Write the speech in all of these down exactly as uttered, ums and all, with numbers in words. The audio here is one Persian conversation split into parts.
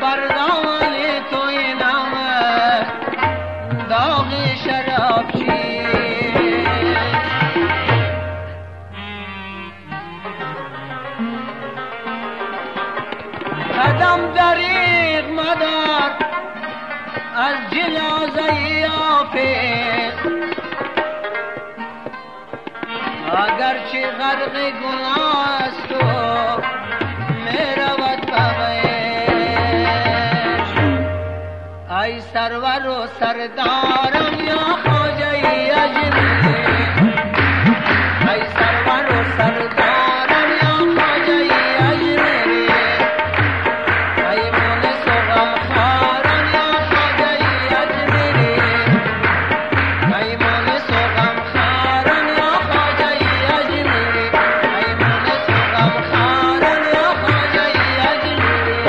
بردان توی نامه داغ شراب چی قدم دریغ مدار از جنازه حافظ اگرچه غرق گناه است و میرود بغیش ای سرور و سردارم یا خواجه اجمیری ای سرور و سردارم یا خواجه اجمیری ای مونس و غمخوارم یا خواجه اجمیری ای مونس و غمخوارم یا خواجه اجمیری ای مونس و غمخوارم یا خواجه اجمیری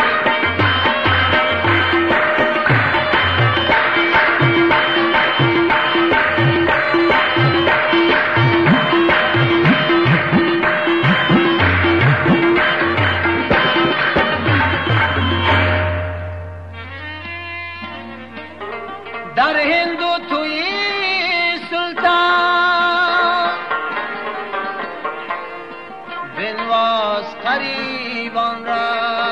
در هند و توی سلطان بنواز قریبان را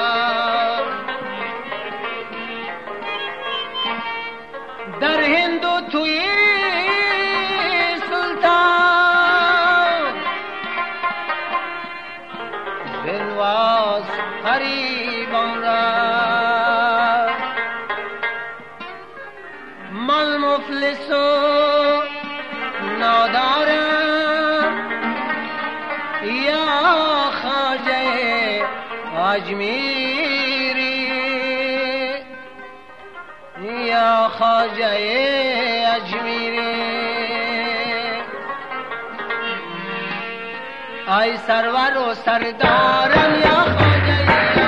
در هند و توی سلطان بنواز قریبان را من مفلس و نادارم یا خواجه اجمیری یا خواجه اجمیری ای سرور و سردارم یا خواجه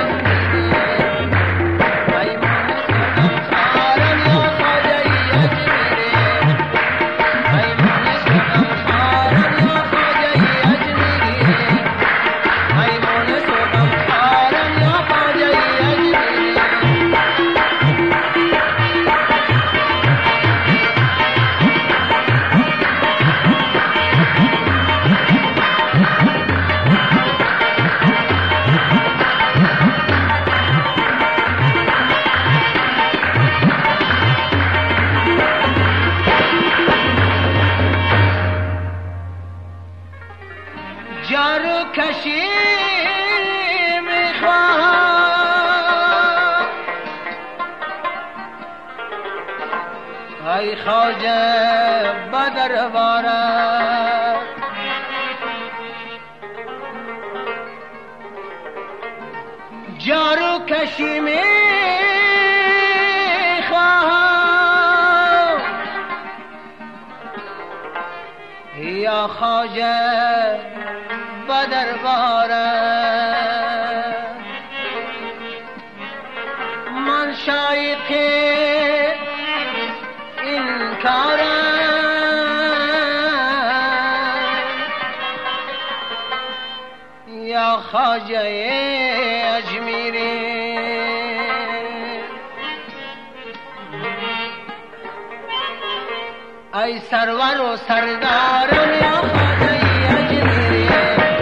جارو کشی میخواهم ای خواجه بدر بارد جارو کشی میخواهم یا خواجه بدر بارد من شایق این کارم یا خواجه اجمیری ای سرور و سردارم یا خواجه اجمیری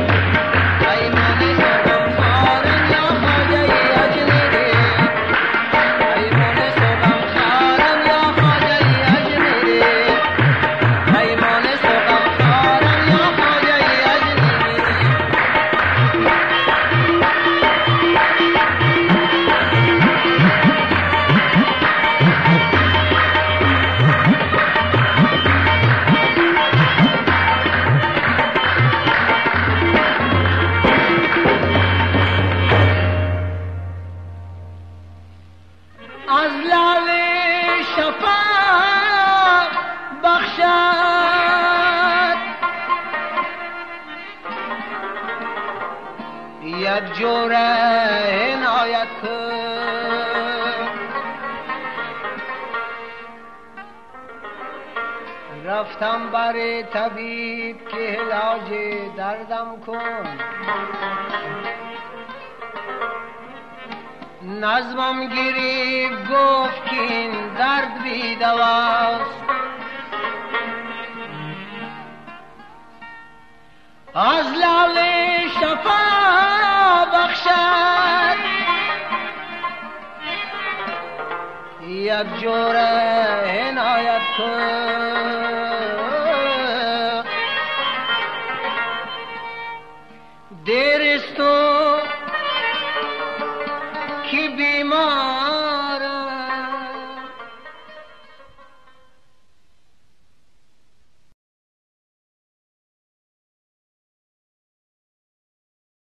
از لال شفاق بخشد یک جوره عنایت کن رفتم بر طبیب که علاج دردم کن نظمم گریب گفت که این درد بی دواست، از لعل شفا بخشد یک جور عنایت کن.